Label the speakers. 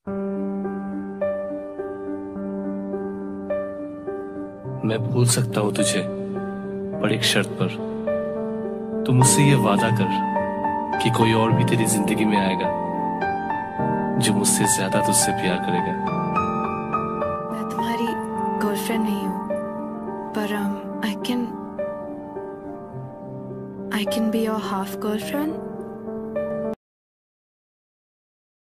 Speaker 1: मैं भूल सकता हूँ तुझे, पर एक शर्त पर। तू मुझसे ये वादा कर कि कोई और भी तेरी जिंदगी में आएगा जो मुझसे ज्यादा तुझसे प्यार करेगा।
Speaker 2: मैं तुम्हारी गर्लफ्रेंड नहीं हूँ, पर I can be your half girlfriend.